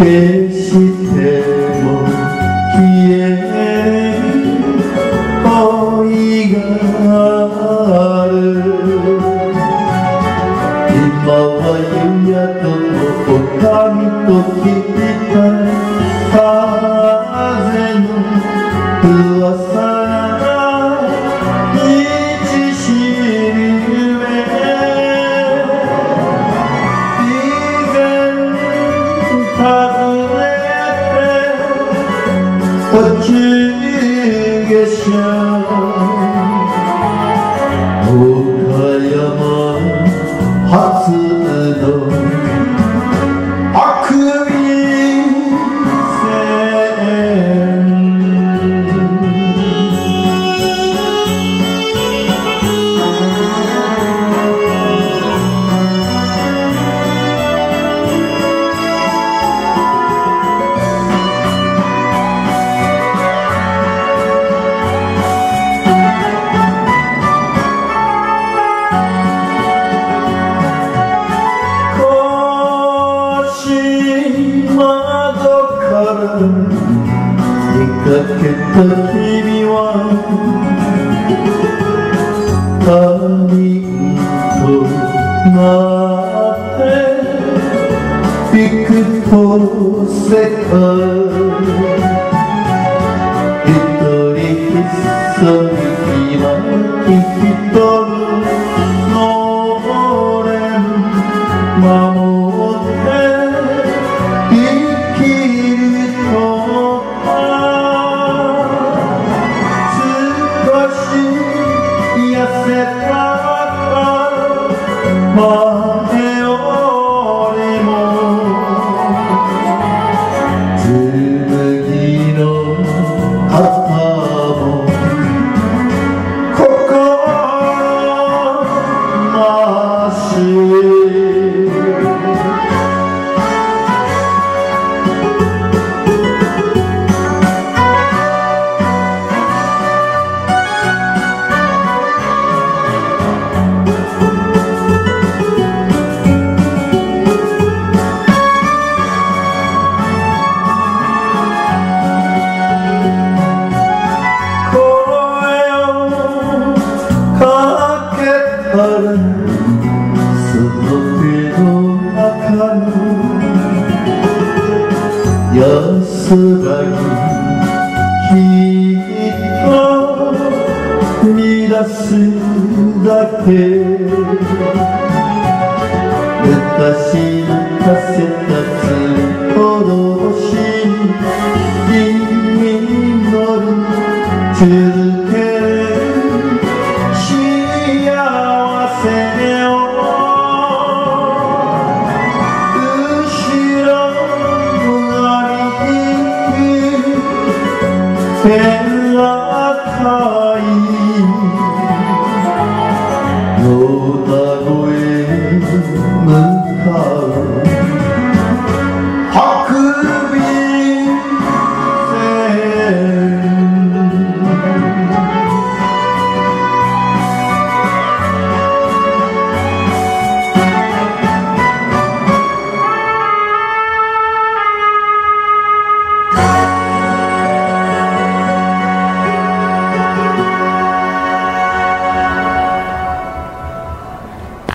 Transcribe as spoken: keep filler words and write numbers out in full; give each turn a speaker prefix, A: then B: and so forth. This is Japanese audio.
A: 決しても消え恋がある。今は夕宿の女将と聞いた風の噂が道しるべ。以前訪ねて途中下車岡山初のあくび出かけた君は他人となっていくと世界一人ひっそり今生きとるのれん守って前よりも紬の旗も心なし。その手の中の安らぎきっと乱すだけ。昔かせた罪ほどし君の続け天高い野田越向かう